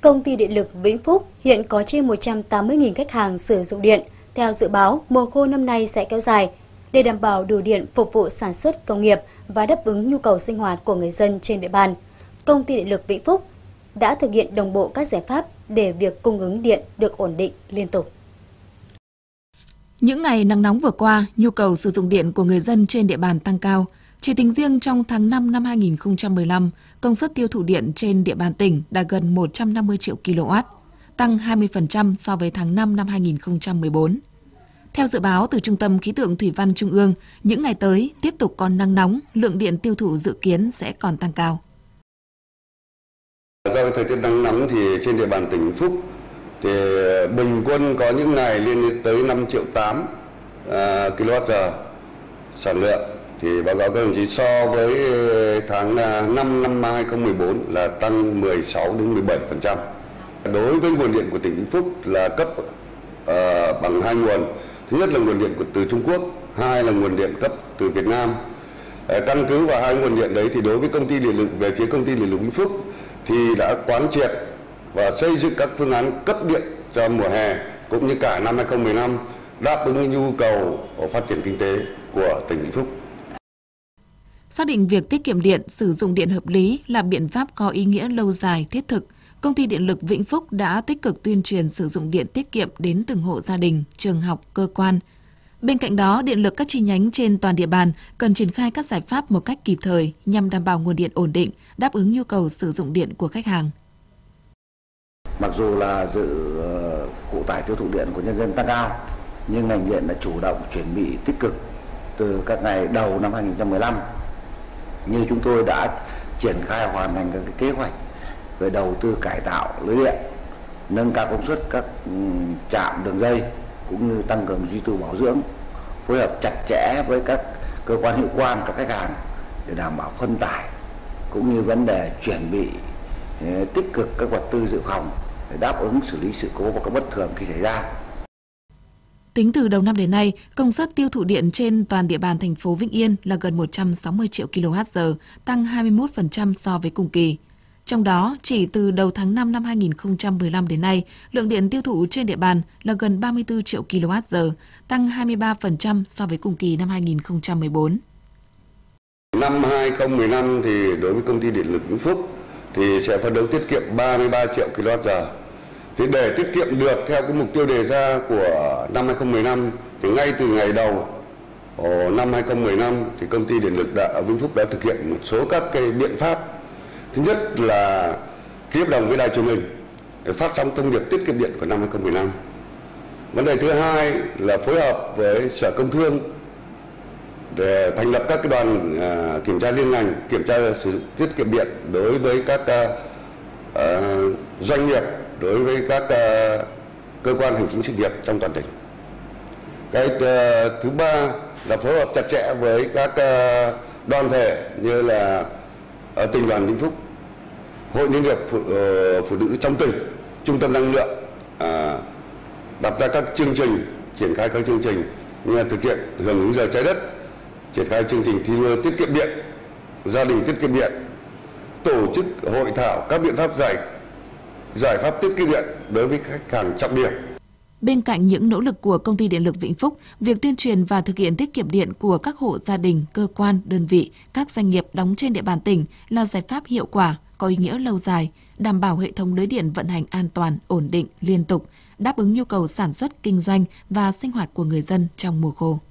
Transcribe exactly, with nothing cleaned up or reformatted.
Công ty Điện lực Vĩnh Phúc hiện có trên một trăm tám mươi nghìn khách hàng sử dụng điện. Theo dự báo, mùa khô năm nay sẽ kéo dài. Để đảm bảo đủ điện phục vụ sản xuất công nghiệp và đáp ứng nhu cầu sinh hoạt của người dân trên địa bàn, Công ty Điện lực Vĩnh Phúc đã thực hiện đồng bộ các giải pháp để việc cung ứng điện được ổn định liên tục. Những ngày nắng nóng vừa qua, nhu cầu sử dụng điện của người dân trên địa bàn tăng cao. Chỉ tính riêng trong tháng năm năm hai nghìn không trăm mười lăm, công suất tiêu thụ điện trên địa bàn tỉnh đạt gần một trăm năm mươi triệu ki lô oát, tăng hai mươi phần trăm so với tháng năm năm hai nghìn không trăm mười bốn. Theo dự báo từ Trung tâm Khí tượng Thủy văn Trung ương, những ngày tới tiếp tục có nắng nóng, lượng điện tiêu thụ dự kiến sẽ còn tăng cao. Do thời tiết nắng nóng thì trên địa bàn tỉnh Vĩnh Phúc thì bình quân có những ngày lên tới năm triệu tám ki lô oát giờ sản lượng. Thì báo cáo các đồng chí so với tháng năm năm hai nghìn không trăm mười bốn là tăng mười sáu đến mười bảy phần trăm. Đối với nguồn điện của tỉnh Vĩnh Phúc là cấp uh, bằng hai nguồn. Thứ nhất là nguồn điện của từ Trung Quốc, hai là nguồn điện cấp từ Việt Nam. Uh, căn cứ vào hai nguồn điện đấy thì đối với công ty điện lực, về phía công ty điện lực Vĩnh Phúc thì đã quán triệt và xây dựng các phương án cấp điện cho mùa hè cũng như cả năm hai nghìn không trăm mười lăm đáp ứng nhu cầu phát triển kinh tế của tỉnh Vĩnh Phúc. Xác định việc tiết kiệm điện, sử dụng điện hợp lý là biện pháp có ý nghĩa lâu dài, thiết thực. Công ty Điện lực Vĩnh Phúc đã tích cực tuyên truyền sử dụng điện tiết kiệm đến từng hộ gia đình, trường học, cơ quan. Bên cạnh đó, điện lực các chi nhánh trên toàn địa bàn cần triển khai các giải pháp một cách kịp thời nhằm đảm bảo nguồn điện ổn định, đáp ứng nhu cầu sử dụng điện của khách hàng. Mặc dù là dự phụ tải tiêu thụ điện của nhân dân tăng cao, nhưng ngành điện đã chủ động chuẩn bị tích cực từ các ngày đầu năm hai nghìn không trăm mười lăm. Như chúng tôi đã triển khai hoàn thành các kế hoạch về đầu tư cải tạo lưới điện, nâng cao công suất các trạm đường dây cũng như tăng cường duy tu bảo dưỡng, phối hợp chặt chẽ với các cơ quan hữu quan, các khách hàng để đảm bảo phân tải cũng như vấn đề chuẩn bị tích cực các vật tư dự phòng để đáp ứng xử lý sự cố và các bất thường khi xảy ra. Tính từ đầu năm đến nay, công suất tiêu thụ điện trên toàn địa bàn thành phố Vĩnh Yên là gần một trăm sáu mươi triệu ki lô oát giờ, tăng hai mươi mốt phần trăm so với cùng kỳ. Trong đó, chỉ từ đầu tháng năm năm hai nghìn không trăm mười lăm đến nay, lượng điện tiêu thụ trên địa bàn là gần ba mươi tư triệu ki lô oát giờ, tăng hai mươi ba phần trăm so với cùng kỳ năm hai nghìn không trăm mười bốn. Năm hai nghìn không trăm mười lăm thì đối với công ty Điện lực Vĩnh Phúc thì sẽ phấn đấu tiết kiệm ba mươi ba triệu ki lô oát giờ. Thì để tiết kiệm được theo cái mục tiêu đề ra của năm hai nghìn không trăm mười lăm thì ngay từ ngày đầu năm hai nghìn không trăm mười lăm thì công ty Điện lực đã, Vĩnh Phúc đã thực hiện một số các cái biện pháp. Thứ nhất là ký hợp đồng với đài truyền hình để phát sóng thông điệp tiết kiệm điện của năm hai nghìn không trăm mười lăm. Vấn đề thứ hai là phối hợp với Sở Công Thương để thành lập các cái đoàn uh, kiểm tra liên ngành, kiểm tra sử dụng tiết kiệm điện đối với các uh, doanh nghiệp, đối với các uh, cơ quan hành chính sự nghiệp trong toàn tỉnh. Cái uh, thứ ba là phối hợp chặt chẽ với các uh, đoàn thể như là ở tỉnh đoàn Vĩnh Phúc, Hội Liên hiệp Phụ, uh, Phụ nữ trong tỉnh, Trung tâm năng lượng uh, đặt ra các chương trình, triển khai các chương trình như là thực hiện hưởng ứng giờ trái đất, triển khai chương trình thi đua tiết kiệm điện, gia đình tiết kiệm điện, tổ chức hội thảo các biện pháp giải giải pháp tiết kiệm điện đối với khách hàng trọng điểm. Bên cạnh những nỗ lực của Công ty Điện lực Vĩnh Phúc, việc tuyên truyền và thực hiện tiết kiệm điện của các hộ gia đình, cơ quan, đơn vị, các doanh nghiệp đóng trên địa bàn tỉnh là giải pháp hiệu quả, có ý nghĩa lâu dài, đảm bảo hệ thống lưới điện vận hành an toàn, ổn định, liên tục, đáp ứng nhu cầu sản xuất, kinh doanh và sinh hoạt của người dân trong mùa khô.